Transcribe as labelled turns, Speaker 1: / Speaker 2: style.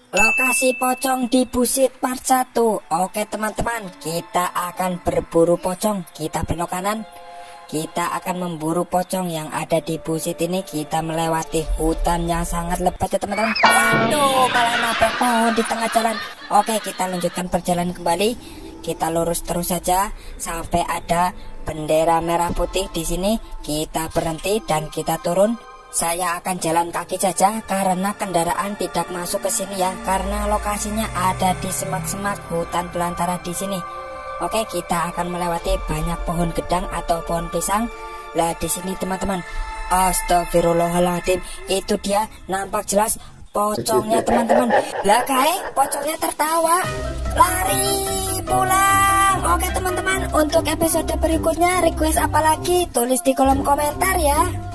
Speaker 1: Lokasi pocong di Busit part 1. Oke teman-teman, kita akan berburu pocong. Kita belok kanan. Kita akan memburu pocong yang ada di Busit ini. Kita melewati hutan yang sangat lebat ya teman-teman. Waduh, malah nabrak pohon di tengah jalan. Oke, kita lanjutkan perjalanan kembali. Kita lurus terus saja sampai ada bendera merah putih di sini. Kita berhenti dan kita turun. Saya akan jalan kaki saja karena kendaraan tidak masuk ke sini ya, karena lokasinya ada di semak-semak hutan belantara di sini. Oke, kita akan melewati banyak pohon gedang atau pohon pisang. Lah di sini teman-teman. Astagfirullahaladzim, itu dia nampak jelas pocongnya teman-teman. Lah kayak pocongnya tertawa. Lari pulang. Oke teman-teman, untuk episode berikutnya request apa lagi tulis di kolom komentar ya.